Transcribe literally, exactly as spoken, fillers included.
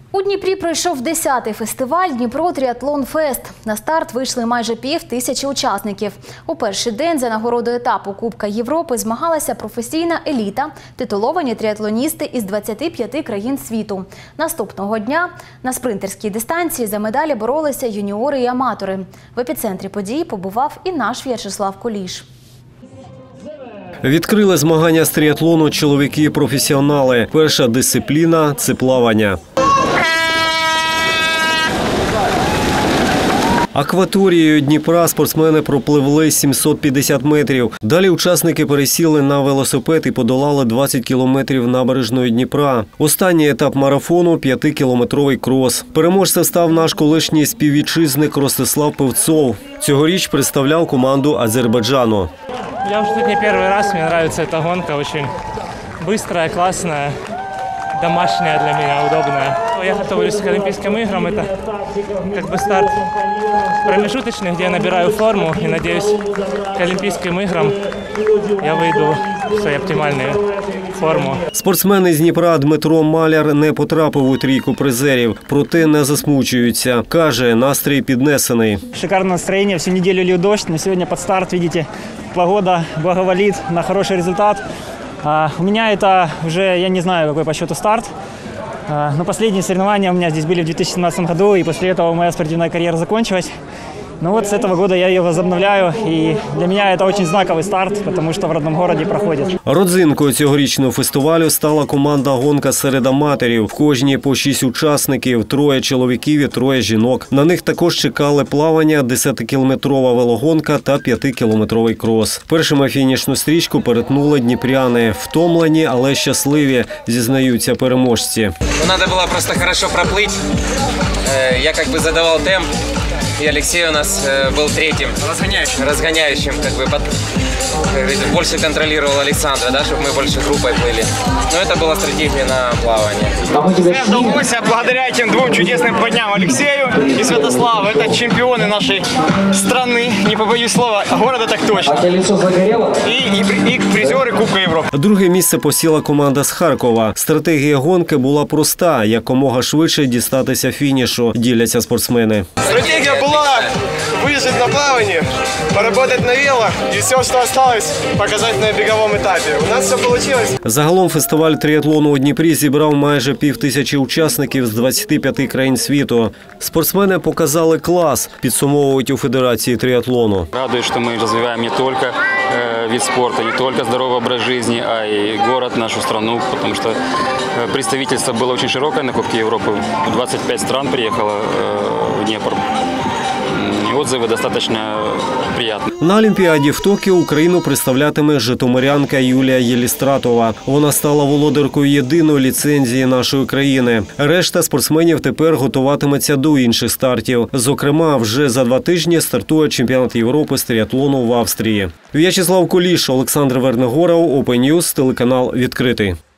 У Дніпрі пройшов десятий фестиваль «Дніпро Тріатлон Фест». На старт вийшли майже пів тисячі учасників. У перший день за нагородою етапу Кубка Європи змагалася професійна еліта, титуловані тріатлоністи із двадцяти п'яти країн світу. Наступного дня на спринтерській дистанції за медалі боролися юніори і аматори. В епіцентрі подій побував і наш В'ячеслав Куліш. Відкрили змагання з тріатлону чоловіки-професіонали. Перша дисципліна – це плавання. Акваторією Дніпра спортсмени пропливли сімсот п'ятдесят метрів. Далі учасники пересіли на велосипед і подолали двадцять кілометрів набережної Дніпра. Останній етап марафону – п'ятикілометровий крос. Переможцем став наш колишній співвітчизник Ростислав Певцов. Цьогоріч представляв команду Азербайджану. Я уже тут не первый раз, мне нравится эта гонка, очень быстрая, классная, домашняя для меня, удобная. Я готовлюсь к Олимпийским играм, это как бы старт промежуточный, где я набираю форму и надеюсь к Олимпийским играм я выйду в свою оптимальную форму. Спортсмен із Дніпра Дмитро Маляр не потрапив у трійку призерів, проте не засмучується. Каже, настрій піднесений. Шикарное настроение, всю неделю лил дождь, но сегодня под старт, видите, погода благоволит на хороший результат. А, у меня это уже, я не знаю, какой по счету старт, а, но последние соревнования у меня здесь были в две тысячи семнадцатом году, и после этого моя спортивная карьера закончилась. Но вот с этого года я ее возобновляю, и для меня это очень знаковый старт, потому что в родном городе проходит. Родзинкою цьогорічного фестивалю стала команда «Гонка серед аматорів». В кожній по шість учасників, троє чоловіків і троє жінок. На них також чекали плавання, десятикілометрова велогонка та п'ятикілометровий крос. Першими фінішну стрічку перетнули дніпряни. Втомлені, але щасливі, зізнаються переможці. Треба було просто хорошо проплити. Я как бы задавал темп. И Алексей у нас э, был третьим, разгоняющим, разгоняющим как бы, под, как говорится, больше контролировал Александра, да, чтобы мы больше группой плыли. Но это была стратегия на плавание. Мне удалось благодаря этим двум чудесным подням Алексею и Святославу. Это чемпионы нашей страны, не побоюсь слова, города так точно. И, и, и призеры Кубка Европы. Друге місце посіла команда з Харкова. Стратегія гонки була проста – якомога швидше дістатися фінішу, діляться спортсмени. Стратегия была выжить на плавании, поработать на велах и все, что осталось, показать на беговом этапе. У нас все получилось. Загалом фестиваль тріатлону у Дніпрі зібрав майже пів тисячі учасників з двадцяти п'яти країн світу. Спортсмени показали клас, підсумовують у Федерації тріатлону. Радует, что мы развиваем не только э, вид спорта, не только здоровый образ жизни, а и город, нашу страну, потому что э, представительство было очень широкое на Кубке Европы. двадцать пять стран приехало э, в Днепр. И отзывы достаточно приятные. На Олімпіаді в Токіо Україну представлятиме житомирянка Юлія Єлістратова. Вона стала володаркою єдиної ліцензії нашої країни. Решта спортсменів тепер готуватиметься до інших стартів. Зокрема, вже за два тижні стартує чемпіонат Європи з тріатлону в Австрії. В'ячеслав Куліш, Олександр Вернегоров, Open News, телеканал «Відкритий».